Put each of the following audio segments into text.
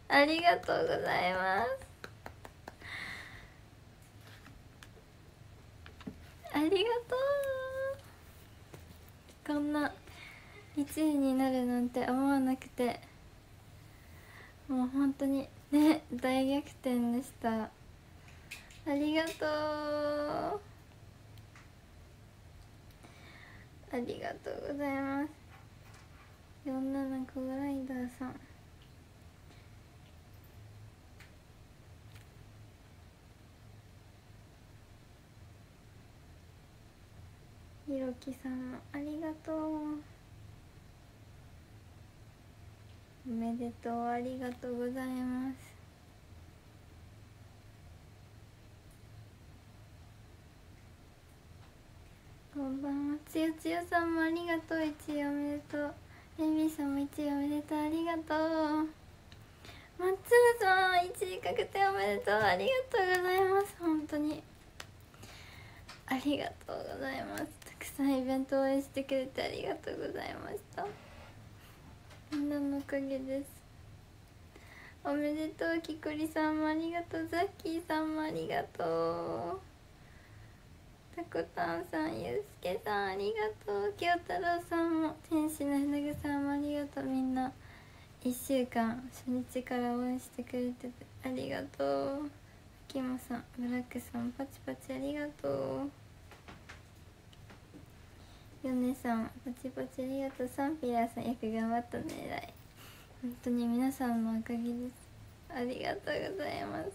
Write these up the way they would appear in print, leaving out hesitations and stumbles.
ありがとうございます。ありがとう。こんな1位になるなんて思わなくて、もう本当にね、大逆転でした。ありがとう。ありがとうございます。47個グライダーさん、ひろきさんもありがとう。おめでとう、ありがとうございます。こんばんは。つよつよさんもありがとう。1位おめでとう。エミさんも1位おめでとう、ありがとう。松野さん1位確定おめでとう、ありがとうございます。本当にありがとうございます。たくさんイベント応援してくれてありがとうございました。みんなのおかげです。おめでとう。きこりさんもありがとう。ザッキーさんもありがとう。たこたんさん、ゆうすけさんありがとう。きよたろうさんも、天使のふなぐさんもありがとう。みんな1週間初日から応援してくれててありがとう。きもさん、ブラックさん、パチパチありがとう。ヨネさん、パチパチありがとう。サンピラーさん、よく頑張ったね、偉い。本当に皆さんのおかげです。ありがとうございます。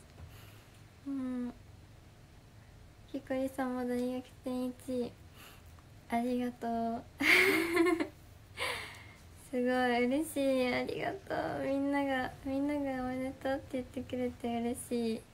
ひかりさんも大逆転1位ありがとう。すごい嬉しい。ありがとう。みんながおめでとうって言ってくれて嬉しい。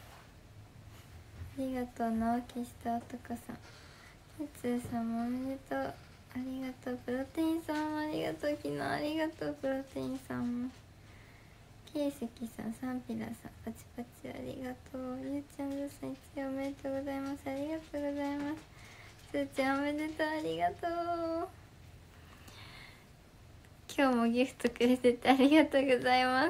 ありがとう。直樹した男さん、つーさんもおめでとう、ありがとう。プロテインさんもありがとう。昨日ありがとう。プロテインさんも、けいせきさん、サンピラさん、パチパチありがとう。ゆうちゃんずさん、1位おめでとうございます。ありがとうございます。つーちゃんおめでとう、ありがとう。今日もギフトくれててありがとうございます。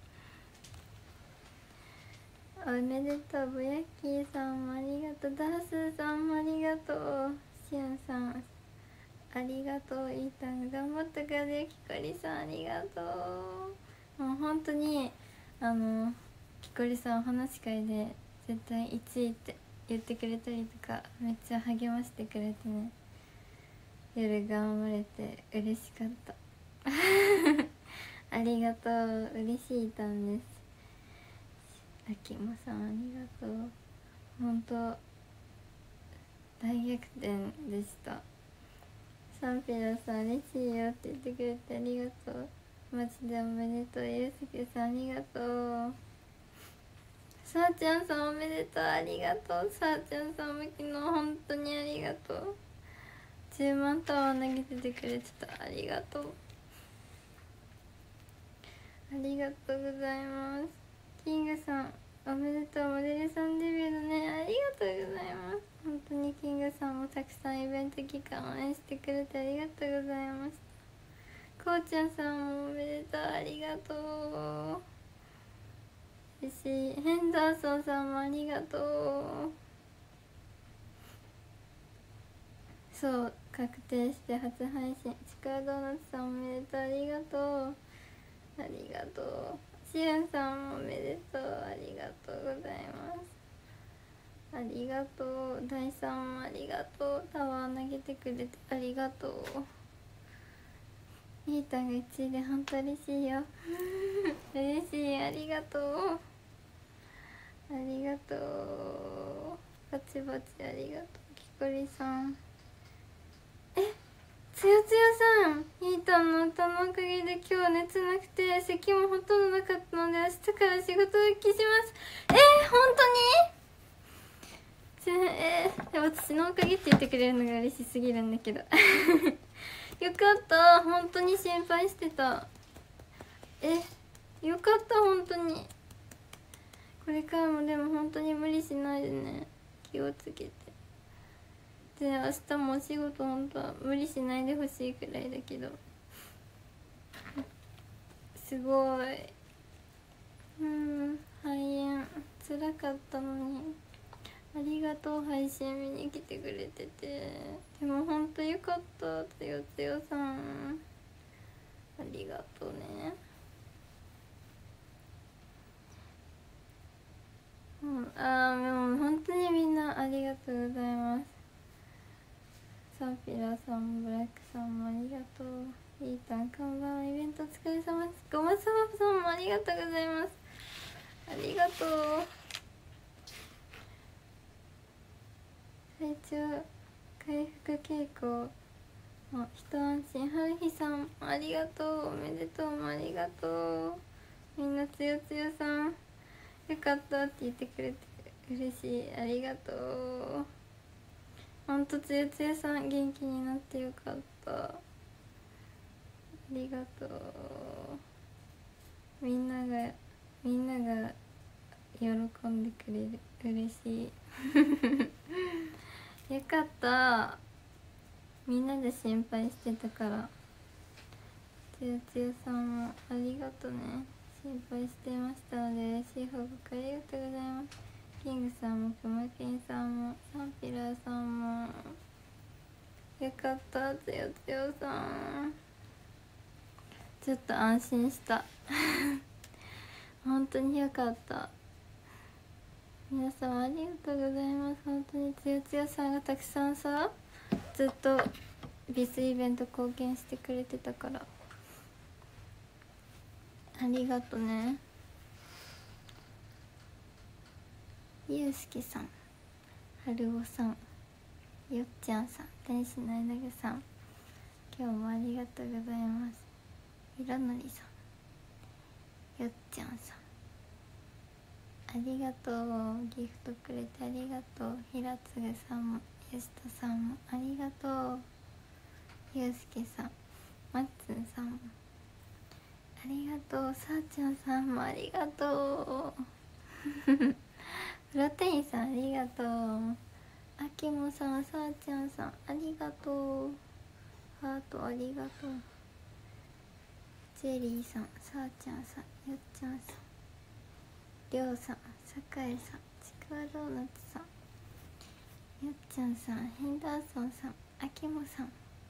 おめでとう。ぼやっきーさんもありがとう。ダースーさんもありがとう。しあんさんありがとう。いいたん頑張ったからね。きこりさんありがとう。もう本当にきこりさんお話し会で絶対1位って言ってくれたりとか、めっちゃ励ましてくれてね、夜頑張れて嬉しかった。ありがとう。嬉しいたんです。あきもさんありがとう。本当大逆転でした。サンピラさん嬉しいよって言ってくれてありがとう。マジでおめでとう。ゆうすけさんありがとう。さあちゃんさんおめでとう、ありがとう。さあちゃんさんも昨日本当にありがとう。10万タワー投げててくれてた、ありがとう。ありがとうございます。キングさんおめでとう。モデルさんデビューだね、ありがとうございます。本当にキングさんもたくさんイベント期間応援してくれてありがとうございました。こうちゃんさんもおめでとう、ありがとう。嬉しい。ヘンダーソンさんもありがとう。そう確定して初配信。ちくわドーナツさんおめでとう、ありがとう。ありがとう。しゅんさんもおめでとう、ありがとうございます。ありがとう。大さんもありがとう。タワー投げてくれてありがとう。イータが1位で本当嬉しいよ。嬉しい。ありがとう。ありがとう。バチバチありがとう。きこりさん、つよつよさん、イータンの歌のおかげで今日熱なくて咳もほとんどなかったので、明日から仕事復帰します。本当に私のおかげって言ってくれるのが嬉しすぎるんだけど。よかった。本当に心配してた。よかった。本当にこれからもでも本当に無理しないでね、気をつけて。で明日もお仕事本当は無理しないでほしいくらいだけど、すごい肺炎つらかったのにありがとう。配信見に来てくれてて、でもほんとよかった。つよつよさんありがとうね。でも本当にみんなありがとうございます。サンピラさんもブラックさんもありがとう。イータンこんばんは。イベントお疲れ様です。ごまさまさんもありがとうございます。ありがとう。体調回復傾向一安心。春日さんありがとう。おめでとうもありがとう。みんなつよつよさんよかったって言ってくれて嬉しい。ありがとう。ほんとつよつよさん元気になってよかった。ありがとう。みんなが喜んでくれる。嬉しいよかった。みんなで心配してたから。つよつよさんもありがとね。心配してましたので嬉しい報告ありがとうございます。キングさんもくまけんさんもサンピラーさんもよかった。つよつよさんちょっと安心した本当によかった。皆様ありがとうございます。本当につよつよさんがたくさんさずっとビスイベント貢献してくれてたからありがとね。ゆうすけさん、はるおさん、よっちゃんさん、天使のえなぐさん今日もありがとうございます。ひろのりさん、よっちゃんさんありがとう。ギフトくれてありがとう。ひらつぐさんもよしとさんもありがとう。ゆうすけさん、まっつんさんもありがとう。さあちゃんさんもありがとうプロテインさんありがとう。あきもさん、さあちゃんさんありがとう。ハートありがとう。ジェリーさん、さあちゃんさん、よっちゃんさん、りょうさん、さかえさん、ちくわドーナツさん、よっちゃんさん、ヘンダーソンさん、あきもさん、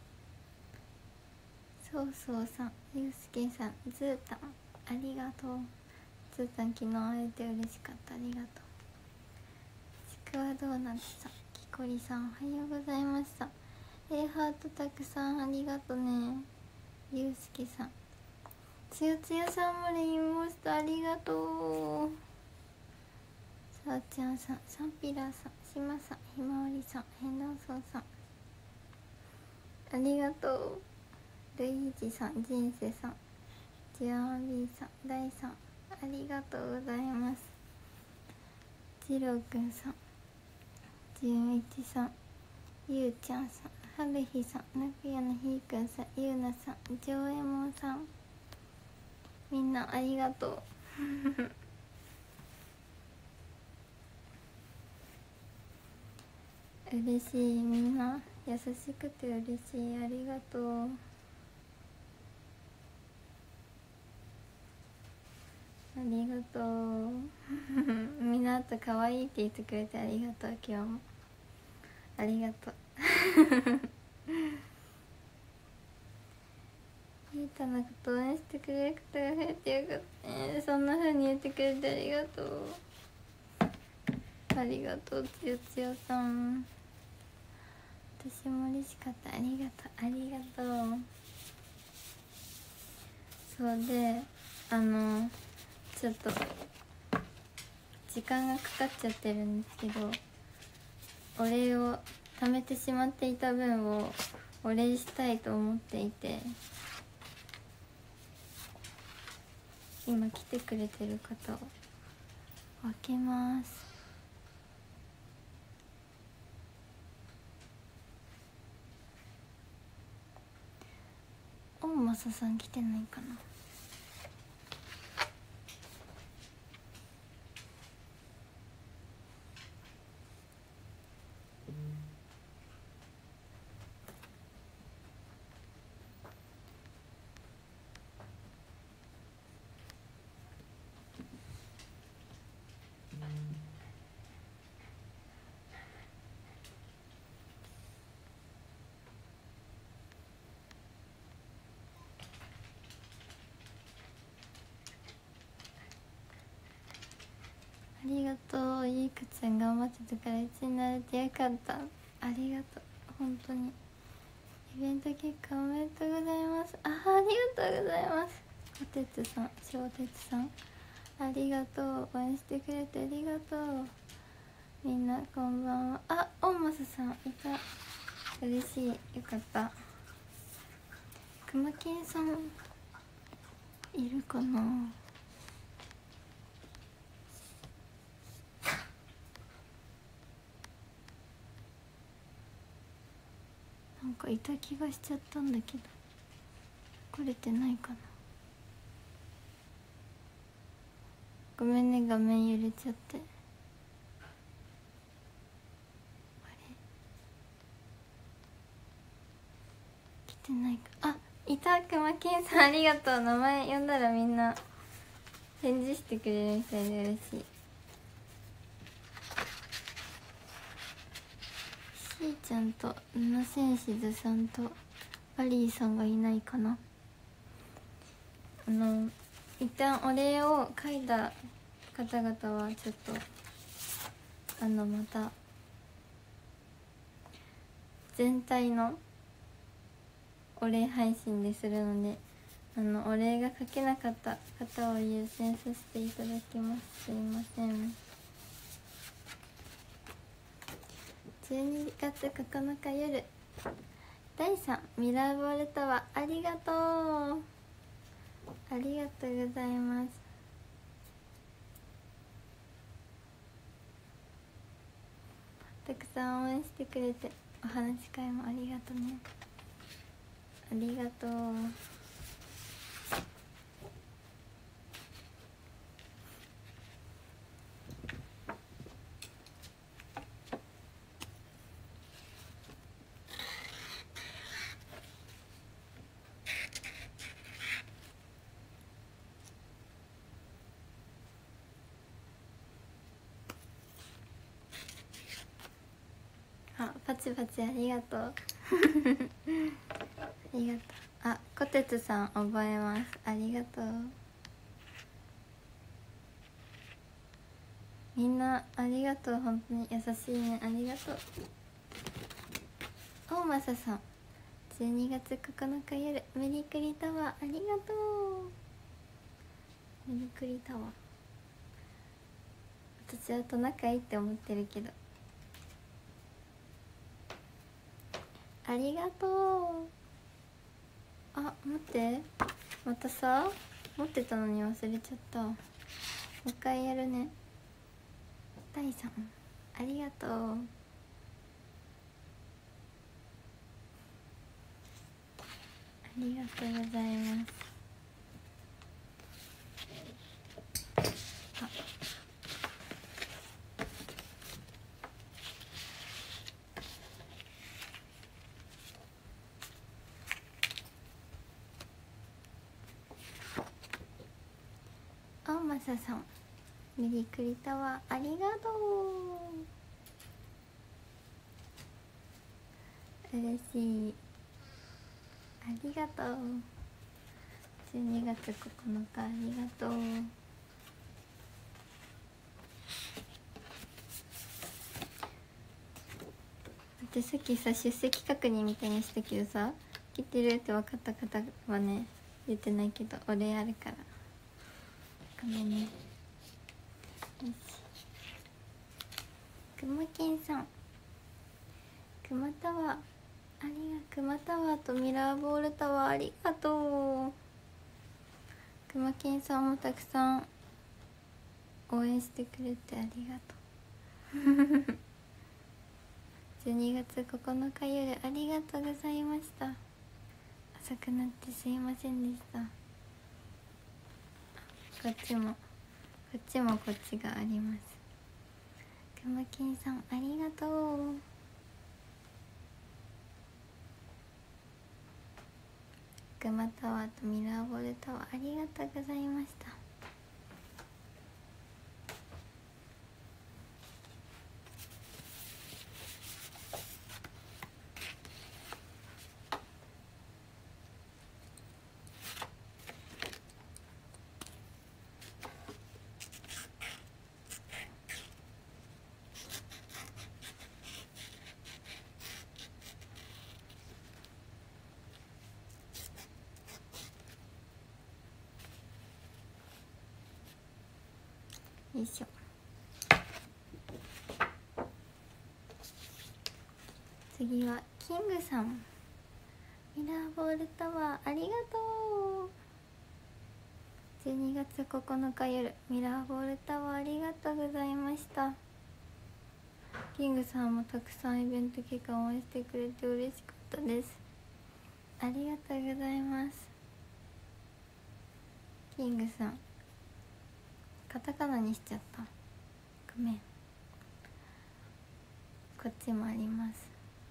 そうそうさん、ゆうすけさん、ずーたんありがとう。ずーたん昨日会えて嬉しかった。ありがとう。ちくわドーナツさん、きこりさんおはようございました。ハートたくさんありがとね。ゆうすけさん、つよつよさんもレインボースターありがとう。さあちゃんさん、サンピラーさん、しまさん、ひまわりさん、へんだんそうさんありがとう。ルイージさん、ジンセさん、ジアンビーさん、ダイさんありがとうございます。ジローくんさん、じゅんいちさん、ゆうちゃんさん、はるひさん、なくやのひーくんさん、ゆうなさん、じょうえもんさんみんなありがとう嬉しい。みんな優しくて嬉しい。ありがとう。ありがとうみんなあと可愛いって言ってくれてありがとう。今日もありがとうひーたのこと応援してくれる方が増えてよかったね。そんな風に言ってくれてありがとう。ありがとう。つよつよさん私も嬉しかった。ありがとうありがとう。そうでちょっと時間がかかっちゃってるんですけど、お礼を貯めてしまっていた分をお礼したいと思っていて、今来てくれてる方を分けます。大政さん来てないかな。 りがとう。ゆいかちゃん頑張ってたから1位になれてよかった。ありがとう本当に。イベント結果おめでとうございます。ありがとうございます。こてつさん、しょうてつさん、ありがとう。応援してくれてありがとう。みんなこんばんは。大政さんいた。嬉しい。よかった。くまけんさんいるかな。なんかいた気がしちゃったんだけど来れてないかな。ごめんね、画面揺れちゃって。あれ来てないか。いた。くまけんさんありがとう。名前呼んだらみんな返事してくれるみたいで嬉しい。しーちゃんと七千しずさんとバリーさんがいないかな。一旦お礼を書いた方々はちょっとまた全体のお礼配信でするので、お礼が書けなかった方を優先させていただきます。すいません。12月9日夜第3ミラーボールタワー、ありがとう。ありがとうございます。たくさん応援してくれて、お話し会もありがとうね。ありがとう。パチパチありがとう。ありがとう。こてつさん覚えます。ありがとう。みんなありがとう。本当に優しいね。ありがとう。大政さん12月9日夜メリクリタワー、ありがとう。メリクリタワー、私はトナカイって思ってるけど、ありがとう。待って、またさ持ってたのに忘れちゃった。もう一回やるね。第3ありがとう。ありがとうございます。マサさんメリクリタワー、ありがとう。嬉しい。ありがとう。12月9日ありがとう。でさっきさ出席確認みたいにしたけどさ、来てるって分かった方はね言ってないけど、お礼あるからごめんね。よし、くまけんさん、くまタワーくまタワーとミラーボールタワー、ありがとう。くまけんさんもたくさん応援してくれてありがとう。12月9日夜ありがとうございました。遅くなってすいませんでした。こっちもこっちがあります。くまけんさんありがとう。くまタワーとミラーボールタワー、ありがとうございました。 よいしょ。次はキングさん、ミラーボールタワーありがとう。12月9日夜、ミラーボールタワーありがとうございました。キングさんもたくさんイベント期間を応援してくれて嬉しかったです。ありがとうございます。キングさん、カタカナにしちゃった、ごめん。こっちもあります。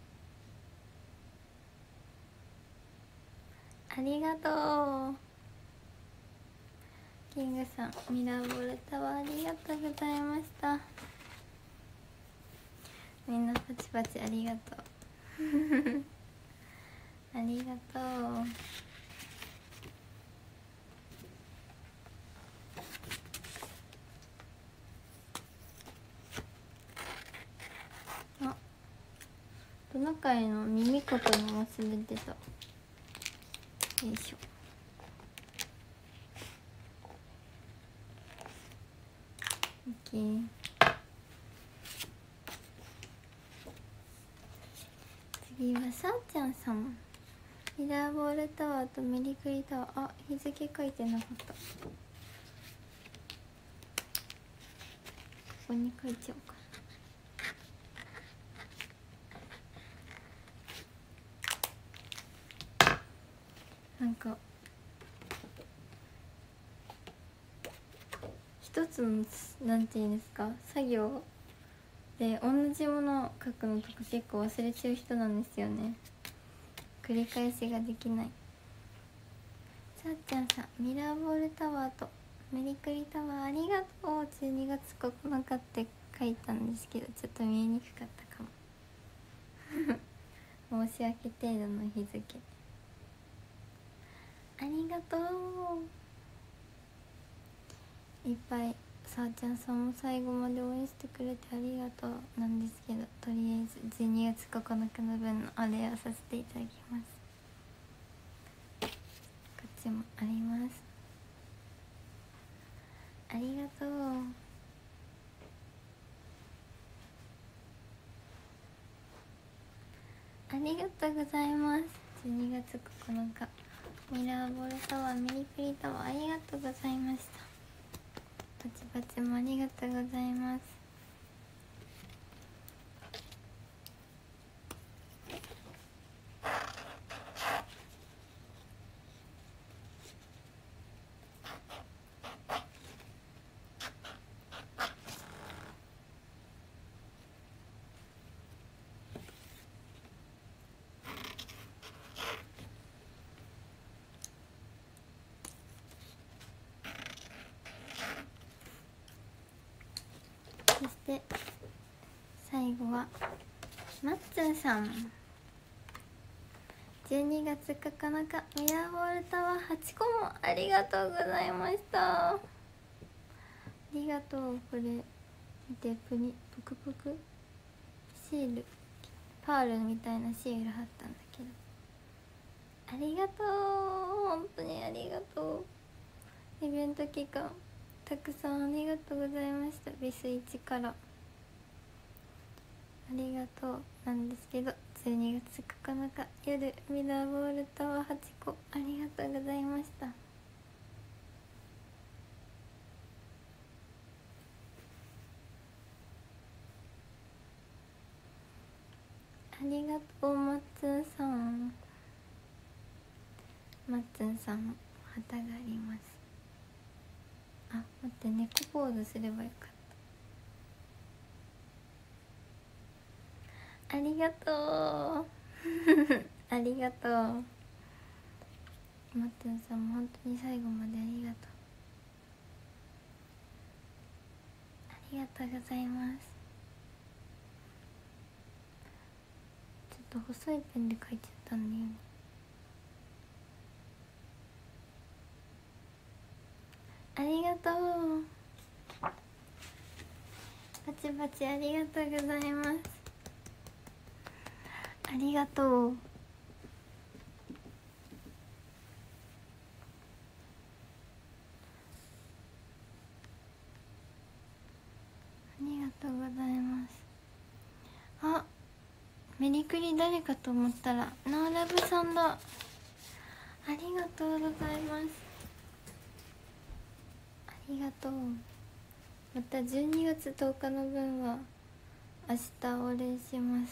ありがとう。キングさん、ミラーボールタワーありがとうございました。みんなパチパチありがとうありがとう。あ、トナカイの耳かくの忘れてた。よいしょ。オッケー。次はさあちゃんさん、ミラーボールタワーとメリクリタワー、あ、日付書いてなかった。ここに書いちゃおうか。なんか一つのなんていうんですか、作業で同じものを書くのとか結構忘れちゃう人なんですよね。繰り返しができない。さっちゃんさん、ミラーボールタワーとメリクリタワーありがとう。12月9日って書いたんですけど、ちょっと見えにくかったかも申し訳程度の日付。ありがとう。いっぱいさあちゃんさんも最後まで応援してくれてありがとうなんですけど、とりあえず12月9日の分のあれをさせていただきます。こっちもあります。ありがとう。ありがとうございます。12月9日ミラーボールタワー、メリクリタワーありがとうございました。パチパチもありがとうございます。そして最後はマッツンさん、12月9日ミラーボールタワー8個もありがとうございました。ありがとう。これ見て、プクプクシール、パールみたいなシール貼ったんだけど、ありがとう。本当にありがとう。イベント期間たくさんありがとうございました。ビス1からありがとうなんですけど、12月9日夜ミラーボールタワー8個ありがとうございました。ありがとう。マッツンさん、マッツンさんも旗があります。あ、待って、猫ポーズすればよかった。ありがとうありがとう。マッツンさんも本当に最後までありがとう。ありがとうございます。ちょっと細いペンで書いちゃったんだよね。ありがとう。パチパチありがとうございます。ありがとう。 メリクリ誰かと思ったらナーラブさんだ。ありがとうございます。ありがとう。また12月10日の分は明日お礼します。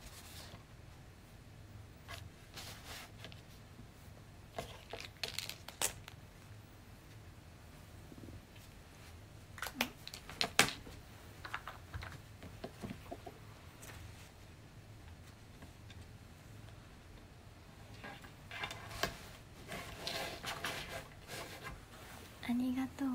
ありがとう。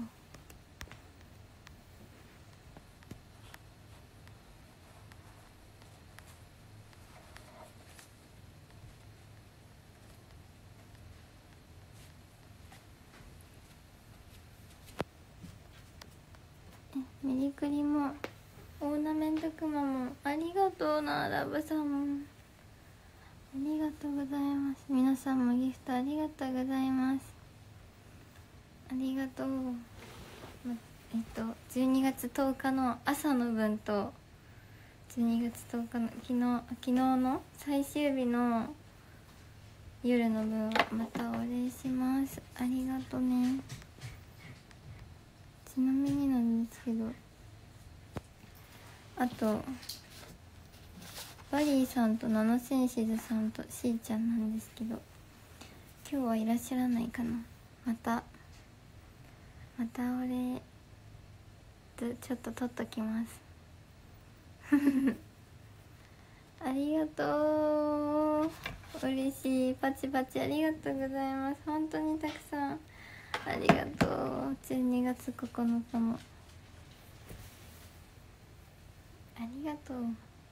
メリクリもオーナメントクマもありがとうな。ラブさんもありがとうございます。皆さんもギフトありがとうございます。ありがとう。12月10日の朝の分と12月10日の昨日の最終日の夜の分はまたお礼します。ありがとね。ちなみになんですけど、あとバリーさんとナノセンシズさんとしーちゃんなんですけど、今日はいらっしゃらないかな。またお礼ちょっと取っときますありがとう。嬉しい。パチパチありがとうございます。本当にたくさんありがとう。12月9日もありがとう。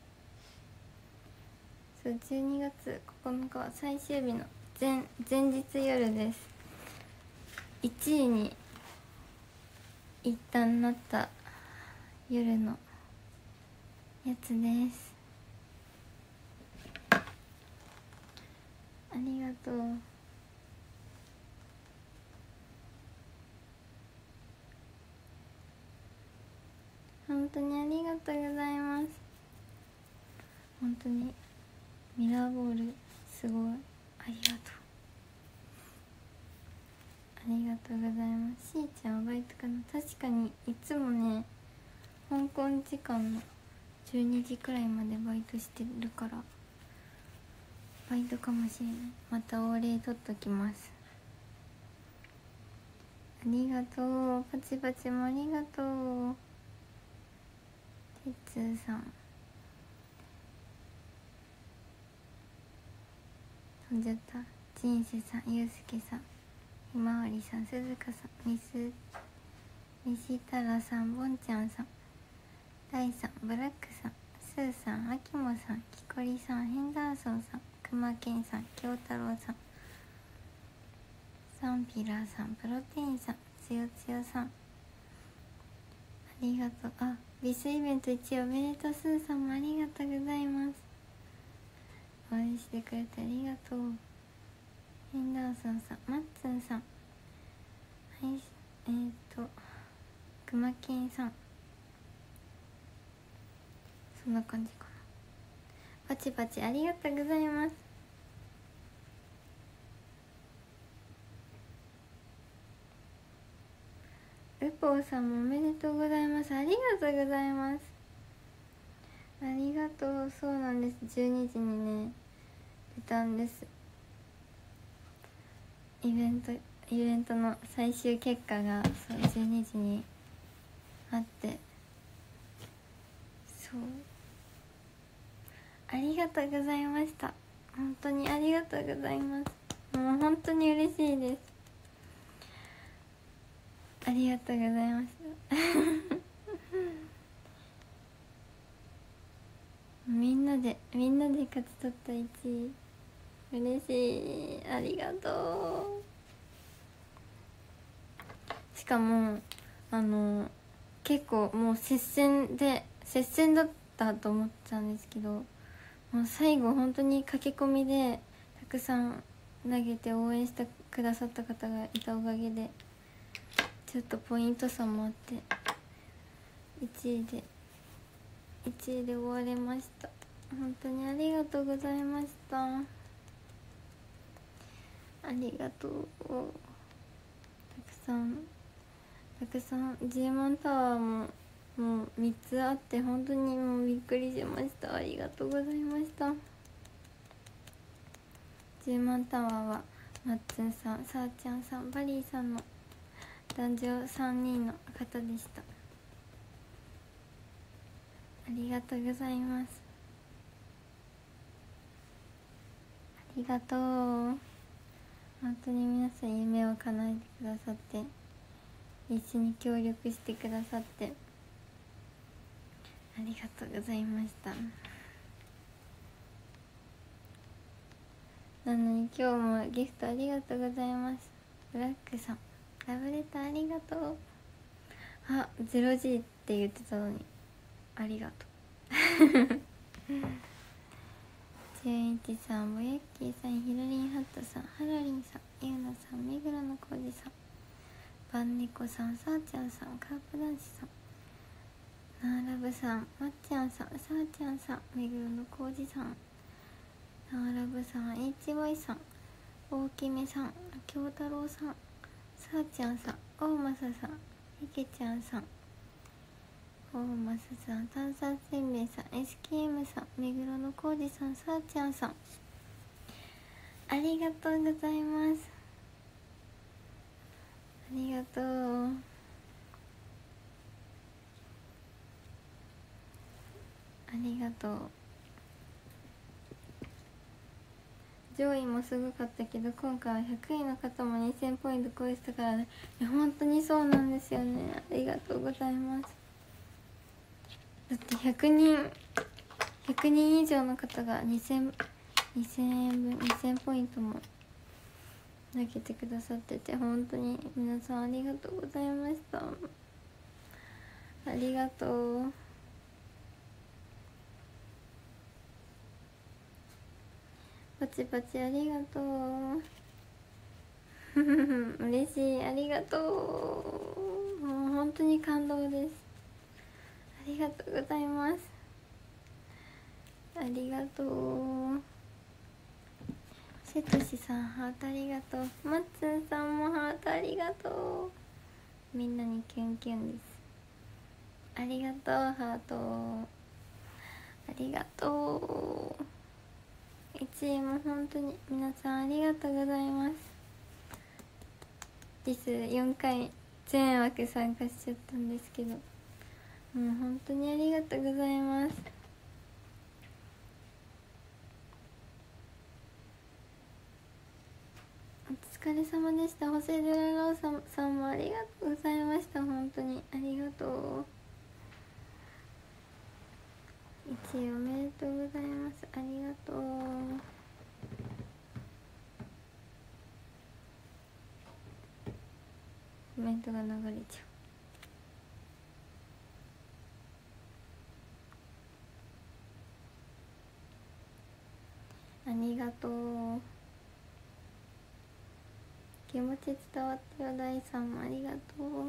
そう、12月9日は最終日の前日夜です。1位に一旦なった夜のやつです。ありがとう。本当にありがとうございます。本当にミラーボールすごいありがとう。ありがとうございます。しーちゃんはバイトかな。確かにいつもね、香港時間の12時くらいまでバイトしてるからバイトかもしれない。またお礼取っときます。ありがとう。パチパチもありがとう。てつーさん飛んじゃった。ジンセさん、ゆうすけさん、ひまわりさん、すずかさん、西太郎さん、ぼんちゃんさん、大さん、ブラックさん、スーさん、あきもさん、きこりさん、ヘンダーソンさん、くまけんさん、きょうたろうさん、サンピラーさん、プロテインさん、つよつよさん、ありがとう。あ、ビスイベント1位おめでとう。スーさんもありがとうございます。応援してくれてありがとう。ヘンダーソンさん、マッツンさん、はい、くまけんさん、そんな感じかな。パチパチありがとうございます。ウポーさんもおめでとうございます。ありがとうございます。ありがとう。そうなんです。12時にね出たんです。イベントの最終結果がそう12時にあって、そう、ありがとうございました。本当にありがとうございます。もう本当に嬉しいです。ありがとうございますみんなで勝ち取った1位嬉しい。ありがとう。しかも結構もう接戦だったと思ったんですけど、もう最後本当に駆け込みでたくさん投げて応援してくださった方がいたおかげでちょっとポイント差もあって1位で終われました。 本当にありがとうございました。ありがとう。たくさん10万タワーもう3つあって、本当にもうびっくりしました。ありがとうございました。10万タワーはマッツンさん、さーちゃんさん、バリーさんの男女3人の方でした。ありがとうございます。ありがとう。本当に皆さん夢を叶えてくださって、一緒に協力してくださってありがとうございました。なのに今日もギフトありがとうございます。ブラックさん、ラブレターありがとう。あ、0G って言ってたのにありがとう。純一さん、ぼやっきーさん、ひろりんハットさん、はらりんさん、ゆうなさん、目黒のこうじさん、ばんねこさん、さーちゃんさん、カープ男子さん、なーラブさん、まっちゃんさん、さーちゃんさん、目黒のこうじさん、なーラブさん、HY さん、大きめさん、京太郎さん、さーちゃんさん、大まささん、いけちゃんさん、大まささん、炭酸せんべいさん、 SKM さん、目黒のこうじさん、さーちゃんさん、ありがとうございます。ありがとう。ありがとう。上位もすごかったけど、今回は100位の方も2000ポイント超えてたからね。いや本当にそうなんですよね。ありがとうございます。だって100人以上の方が2000円分2000ポイントも投げてくださってて、本当に皆さんありがとうございました。ありがとう。パチパチありがとう。嬉しい、ありがとう。もう本当に感動です。ありがとうございます。ありがとう。せとしさん、ハートありがとう。まっつんさんもハートありがとう。みんなにキュンキュンです。ありがとう、ハート。ありがとう。1位も本当に皆さんありがとうございます。リス4回全枠参加しちゃったんですけど、もう本当にありがとうございます。お疲れ様でした。ホセドラローさんもありがとうございました。本当にありがとう。1位おめでとうございます。ありがとう。コメントが流れちゃう。ありがとう。気持ち伝わったよ。大さんもありがとう。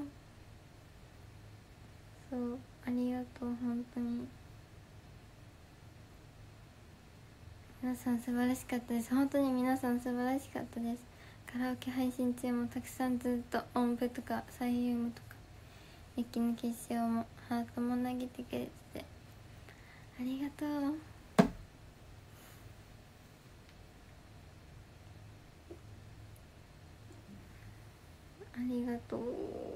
そう、ありがとう。本当に皆さん素晴らしかったです。本当に皆さん素晴らしかったです。カラオケ配信中もたくさんずっと音符とかサイウムとか駅の決勝もハートも投げてくれててありがとう。ありがとう。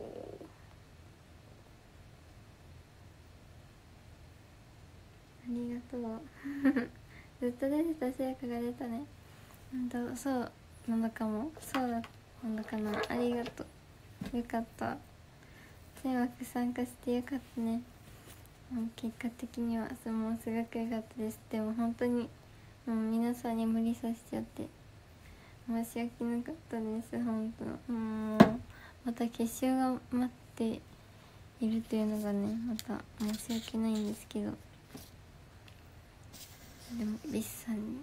ありがとう。ずっと出てた成果が出たね。そうなのかも。そうだったのかな。ありがとう。よかった。全枠参加してよかったね。結果的にはもうすごく良かったです。でも本当にもう皆さんに無理させちゃって申し訳なかったです。本当もうまた決勝が待っているというのがね、また申し訳ないんですけど、でもリスさんに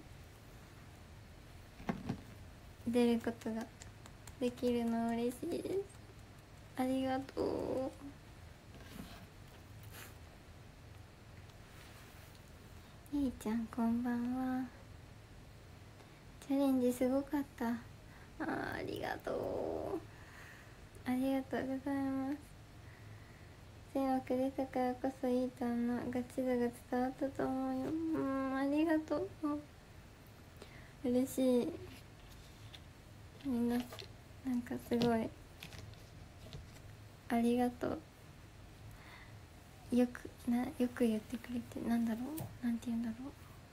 出ることができるの嬉しいです。ありがとう。 いちゃんこんばんは。チャレンジすごかった。ありがとう、ありがとうございます。線はくれたからこそいいたんのガチ度が伝わったと思うよ。ありがとう、嬉しい。みんななんかすごいありがとう。よく言ってくれて、なんだろう、なんて言うんだろ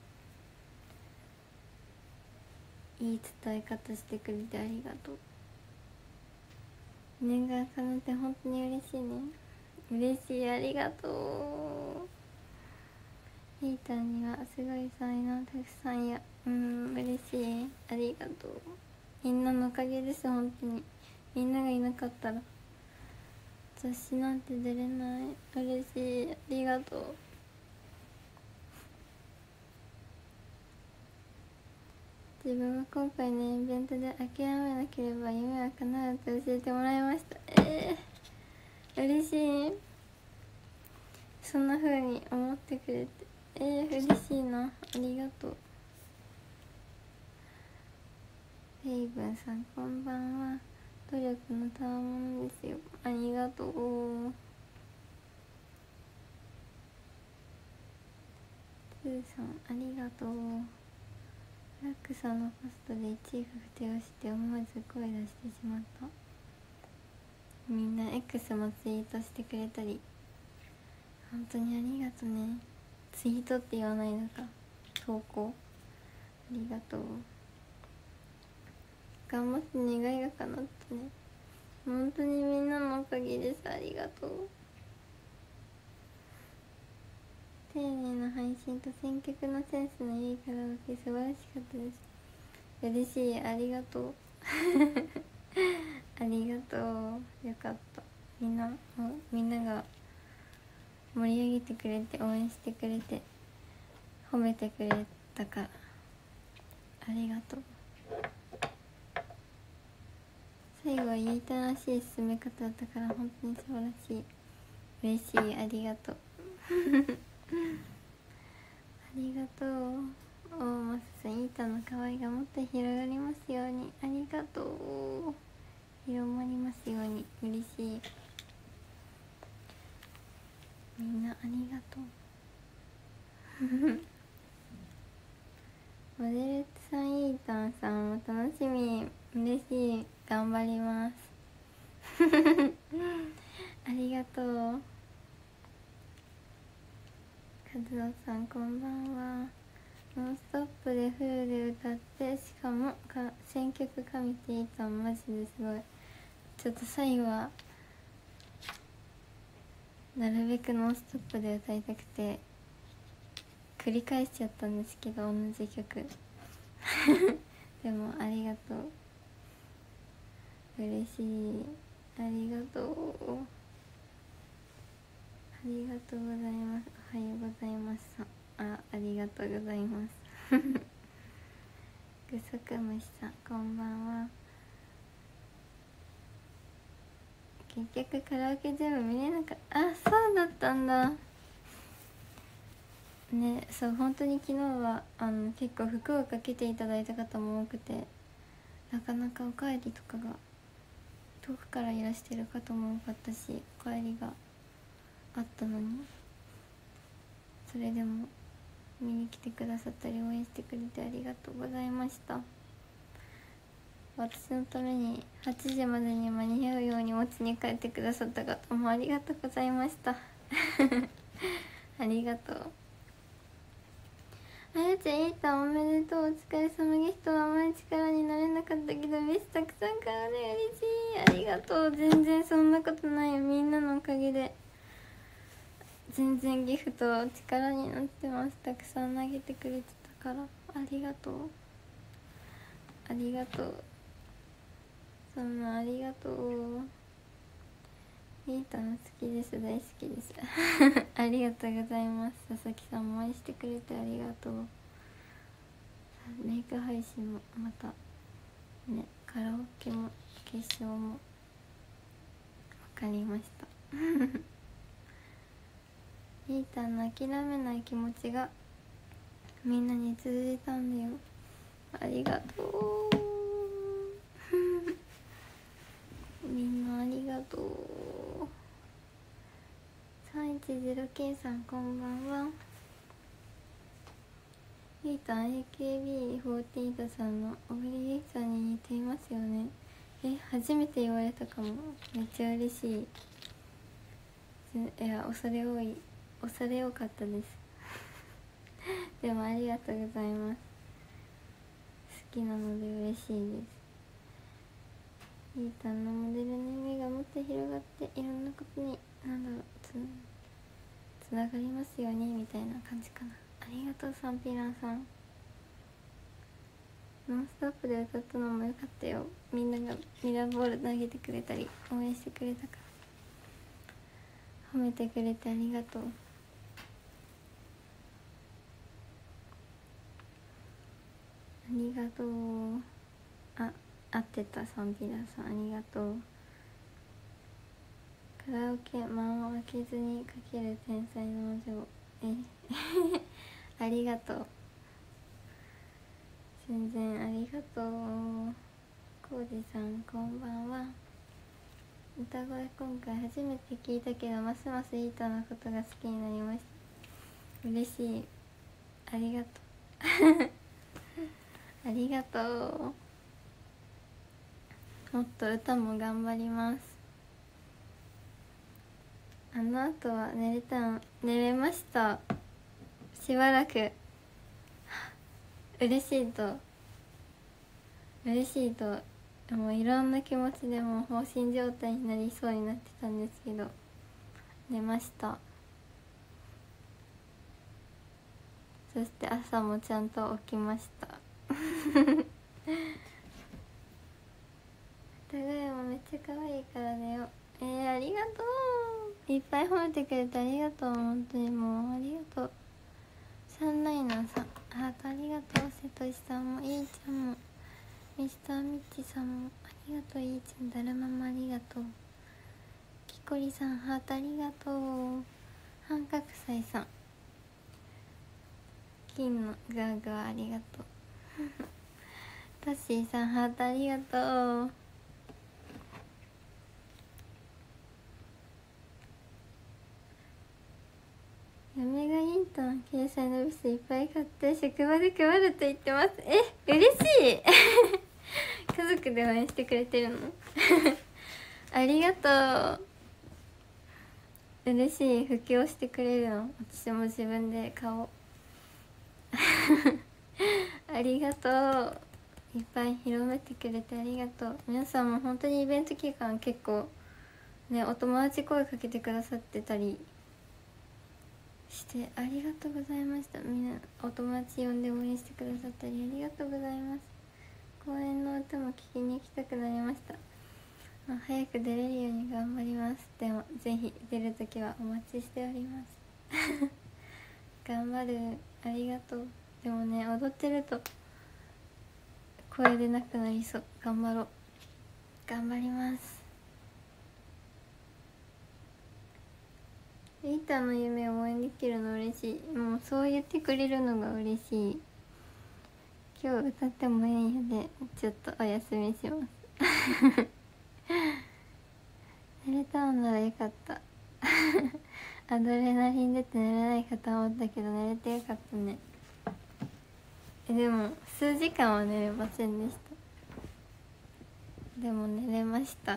う、いい伝え方してくれてありがとう。念願かなって本当に嬉しいね。嬉しい、ありがとう。ひーたんにはすごい才能たくさんや、嬉しい、ありがとう。みんなのおかげです、本当に。みんながいなかったら雑誌なんて出れない。嬉しい、ありがとう。自分は今回のイベントで諦めなければ夢は叶うと教えてもらいました。嬉しい、そんな風に思ってくれて。嬉しいな、ありがとう。レイブンさんこんばんは。努力のたわものですよ、ありがとう。スーさんありがとう。ラックさんのポストで1位確定をして思わず声出してしまった。みんな X もツイートしてくれたり本当にありがとね。ツイートって言わないのか、投稿、ありがとう。頑張って願いが叶ったね。本当にみんなのおかげです、ありがとう。丁寧な配信と選曲のセンスのいいカラオケ素晴らしかったです。嬉しい、ありがとう。ありがとう、よかった。みんなが盛り上げてくれて応援してくれて褒めてくれたからありがとう。最後は言いたらしい進め方だったから本当に素晴らしい。嬉しい、ありがとう。ありがとう。大マスさん、イータの可愛がもっと広がりますように、ありがとう。広まりますように、嬉しい。みんなありがとう。モデルさん、イータンさんも楽しみ、嬉しい、頑張ります。ありがとう。カズオさんこんばんは。ノンストップでフルで歌って、しかも選曲神っていいたんマジですごい。ちょっと最後はなるべくノンストップで歌いたくて繰り返しちゃったんですけど、同じ曲。でもありがとう、嬉しい、ありがとう。ありがとうございます。おはようございます。ありがとうございます。ぐそくむしさんこんばんは。結局カラオケ全部見れなかった。そうだったんだね。そう、本当に昨日は結構福岡来ていただいた方も多くて、なかなかお帰りとかが遠くからいらしてる方も多かったし、お帰りがあったのにそれでも見に来てくださったり応援してくれてありがとうございました。私のために8時までに間に合うようにお家に帰ってくださった方もありがとうございました。ありがとう。あやちゃん、いいたおめでとう。お疲れ様。ゲストはあまり力になれなかったけどベスたくさんからね、嬉しい、ありがとう。全然そんなことないよ、みんなのおかげで全然ギフト力になってます。たくさん投げてくれてたからありがとう、ありがとう。そんなありがとう。いいたの好きです、大好きです。ありがとうございます。佐々木さんも応援してくれてありがとう。メイク配信もまたね、カラオケも決勝も分かりました。いいたの諦めない気持ちがみんなに通じたんだよ。ありがとうみんなありがとう。3109さんこんばんは。ゆいたん AKB48 さんの小栗ゆいさんに似ていますよね。初めて言われたかも。めっちゃ嬉しい。いや恐れ多かったですでもありがとうございます。好きなので嬉しいです。ゆいたんのモデルの夢がもっと広がっていろんなことにつながりますよねみたいな感じかな。ありがとうサンピラーさん。ノンストップで歌ったのもよかったよ。みんながミラーボール投げてくれたり応援してくれたから褒めてくれてありがとう。ありがとう。合ってたサンピラーさんありがとう。カラオケ間を空けずにかける天才の女ありがとう。全然ありがとう。コウジさんこんばんは。歌声今回初めて聞いたけどますますイータのことが好きになりました。嬉しい。ありがとうありがとう。もっと歌も頑張ります。あの後は寝れました。しばらく嬉しいともういろんな気持ちでもう放心状態になりそうになってたんですけど寝ました。そして朝もちゃんと起きました互いもめっちゃ可愛いからだよ。ありがとう。いっぱい褒めてくれてありがとう。本当にもうありがとう。サンライナーさんハートありがとう。瀬戸しさんもいいちゃんもミスターミッチさんもありがとう。いいちゃんだるまもありがとう。きこりさんハートありがとう。半角祭さん金のガーガーありがとうタッシーさんハートありがとう。嫁がインターン掲載のビスいっぱい買って職場で配ると言ってます。嬉しい家族で応援してくれてるのありがとう。嬉しい。布教してくれるの。私も自分で買おうありがとう。いっぱい広めてくれてありがとう。皆さんも本当にイベント期間結構ねお友達声かけてくださってたりしてありがとうございました。みんなお友達呼んで応援してくださったりありがとうございます。公演の歌も聴きに行きたくなりました。早く出れるように頑張ります。でもぜひ出るときはお待ちしております頑張る。ありがとう。でもね踊ってると声出なくなりそう。頑張ろう。頑張ります。イータの夢を応援できるの嬉しい。もうそう言ってくれるのが嬉しい。今日歌ってもいいのでちょっとお休みします寝れたのならよかったアドレナリン出て寝れないかと思ったけど寝れてよかったね。でも数時間は寝れませんでした。でも寝れました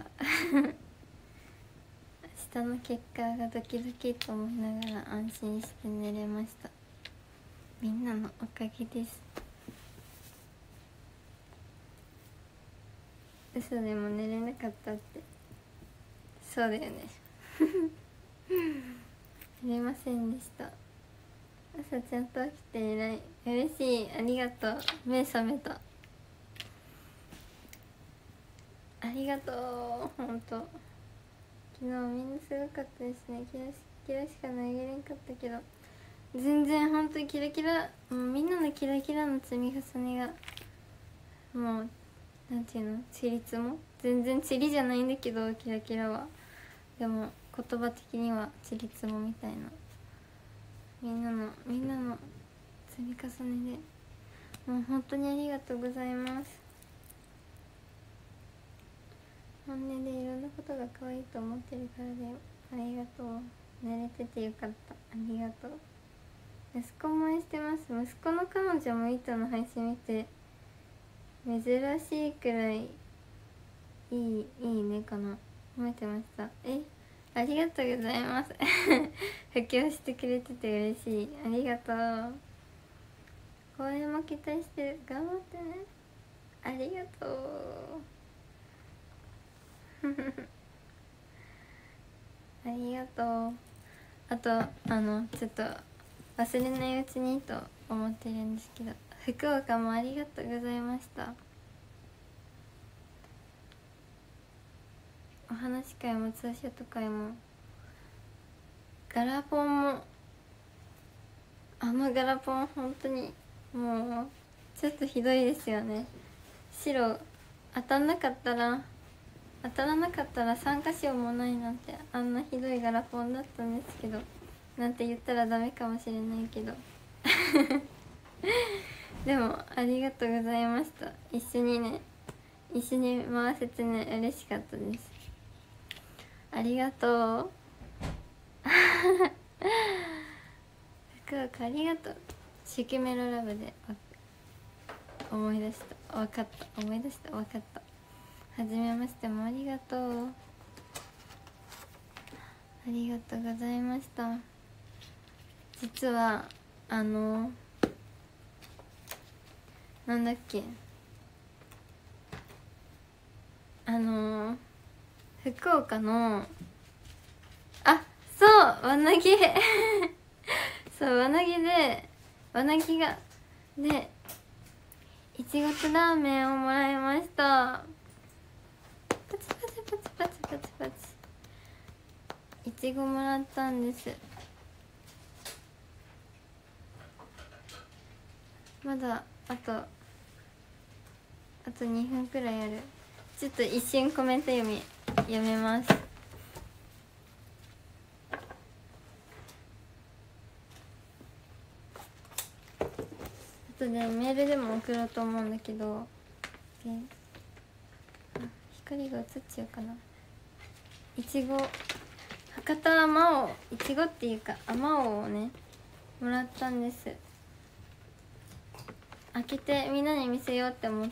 明日の結果がドキドキと思いながら安心して寝れました。みんなのおかげです。嘘でも寝れなかったってそうだよね寝れませんでした。朝ちゃんと起きて偉い。嬉しい。ありがとう。目覚めた。ありがとう。ほんと昨日みんなすごかったですね。キラしか投げれんかったけど全然ほんとにキラキラ、もうみんなのキラキラの積み重ねがもうなんていうの、チリツも全然チリじゃないんだけどキラキラはでも言葉的にはチリツもみたいなみんなの積み重ねでもう本当にありがとうございます。本音でいろんなことが可愛いと思ってるからだよ。ありがとう。寝れててよかった。ありがとう。息子も応援してます。息子の彼女も糸の配信見て珍しいくらいいいねかな褒めてました。ありがとうございます布教してくれてて嬉しい。ありがとう。公演も期待してる。頑張ってね。ありがとうありがとう。あとちょっと忘れないうちにと思ってるんですけど、福岡もありがとうございました。お話会もツーショット会もガラポンも、ガラポン本当にもうちょっとひどいですよね。白当たらなかったら参加賞もないなんて、あんなひどいガラポンだったんですけど、なんて言ったらダメかもしれないけどでもありがとうございました。一緒に回せてね、嬉しかったです。ありがとう福岡ありがとう。シュケメロラブで思い出した。分かった。思い出した。分かった。はじめましてもありがとう。ありがとうございました。実はなんだっけ、福岡のそう輪投げそう輪投げでいちごとラーメンをもらいました。パチパチパチパチパチパチいちごもらったんです。まだあと2分くらいある。ちょっと一瞬コメント読めます。あとでメールでも送ろうと思うんだけど、光が映っちゃうかな。いちご博多あまおう、いちごっていうかあまおうをねもらったんです。開けてみんなに見せようって思って。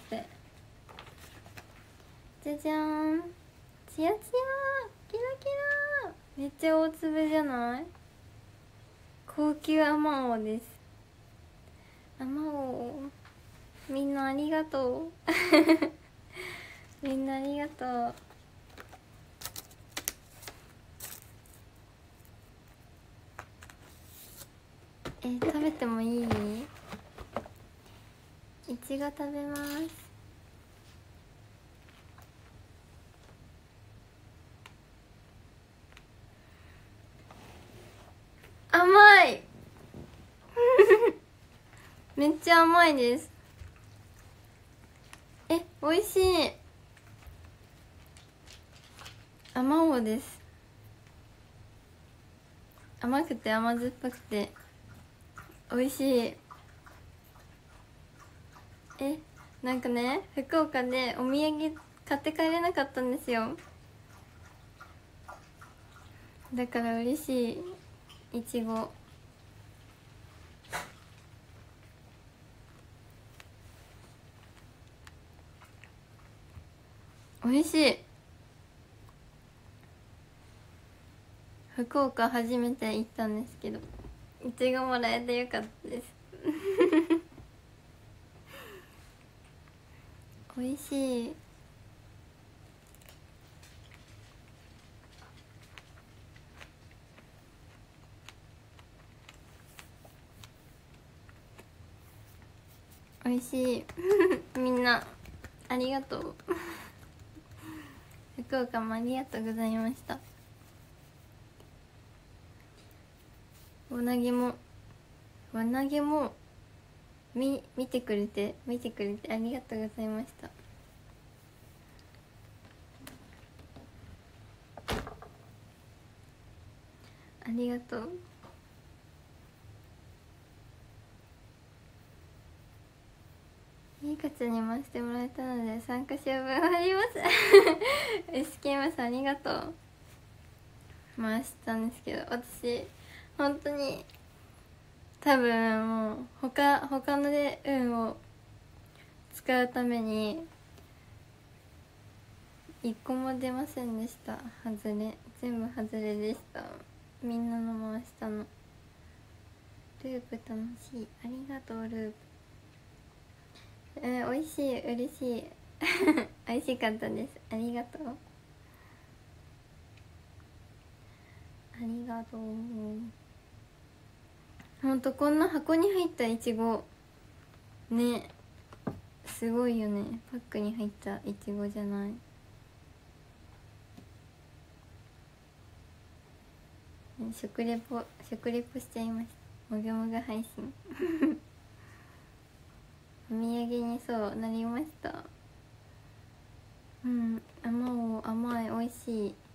じゃじゃーん、ツヤツヤキラキラ、めっちゃ大粒じゃない？高級あまおうです。あまおう、みんなありがとうみんなありがとう。食べてもいい？いちご食べます。甘いめっちゃ甘いです。美味しい。あまおうです。甘くて甘酸っぱくて美味しい。なんかね、福岡でお土産買って帰れなかったんですよ。だから嬉しい。いちご美味しい。福岡初めて行ったんですけど、いちごもらえてよかったです美味しい。美味しいみんなありがとう福岡もありがとうございました。輪投げも見てくれてありがとうございました。ありがとう。 かちゃんに回してもらえたので参加賞分あります牛ケマさんありがとう。回したんですけど、私本当に多分もう他ので運を使うために一個も出ませんでした。外れ、全部外れでした。みんなの回したの。ループ楽しい、ありがとうループ。美味しい、嬉しい美味しかったです、ありがとう、ありがとう。ほんとこんな箱に入ったいちごね、すごいよね。パックに入ったいちごじゃない。食レポしちゃいました。もぐもぐ配信お土産にそうなりました。うん、甘い、美味しい。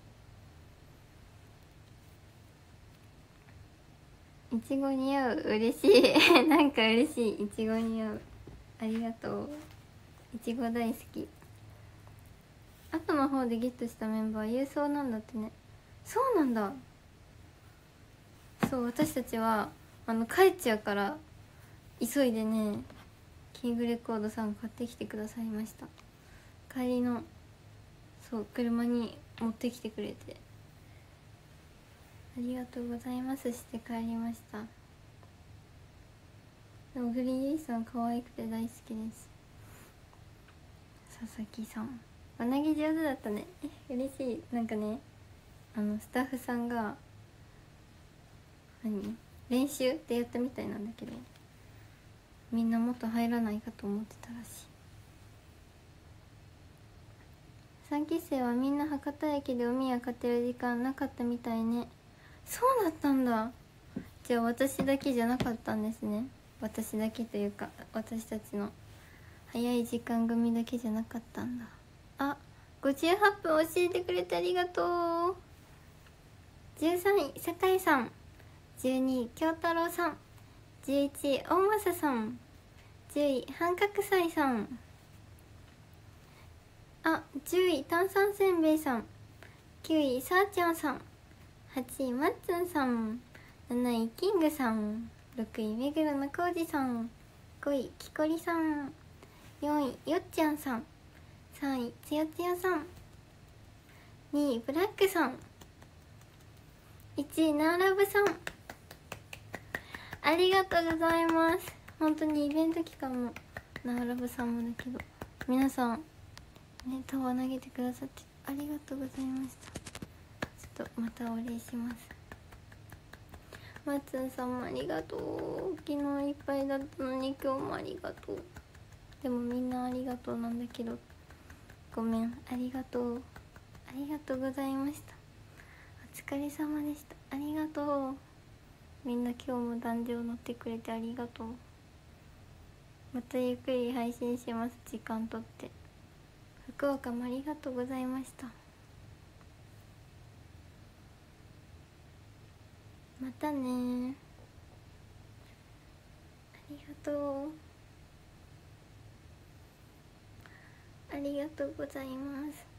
いちご似合う、嬉しいなんか嬉しい、いちご似合う、ありがとう。いちご大好き。後の方でゲットしたメンバー郵送なんだってね。そうなんだ。そう、私たちは帰っちゃうから急いでね、キングレコードさん買ってきてくださいました。帰りのそう車に持ってきてくれてありがとうございますして帰りました。でもグリーンユイさん可愛くて大好きです。佐々木さん輪投げ上手だったね。嬉しい。なんかね、スタッフさんが練習ってやったみたいなんだけど、みんなもっと入らないかと思ってたらしい。3期生はみんな博多駅でおみや買ってる時間なかったみたいね。そうだったんだ。じゃあ私だけじゃなかったんですね。私だけというか私たちの早い時間組だけじゃなかったんだ。あ、58分教えてくれてありがとう。13位酒井さん、12位京太郎さん、11位大政さん、10位半角斎さん、あ、10位炭酸せんべいさん、9位さーちゃんさん、8位まっつんさん、7位キングさん、6位目黒のこうじさん、5位きこりさん、4位よっちゃんさん、3位つよつよさん、2位ブラックさん、1位ナーラブさん、ありがとうございます。本当にイベント期間もナーラブさんもだけど皆さんね、タワー投げてくださってありがとうございました。ちょっとまたお礼します。まっつんさんもありがとう。昨日いっぱいだったのに今日もありがとう。でもみんなありがとうなんだけど、ごめん、ありがとう、ありがとうございました。お疲れ様でした。ありがとう。みんな今日も壇上乗ってくれてありがとう。またゆっくり配信します、時間とって。福岡もありがとうございました。またね、ありがとう、ありがとうございます。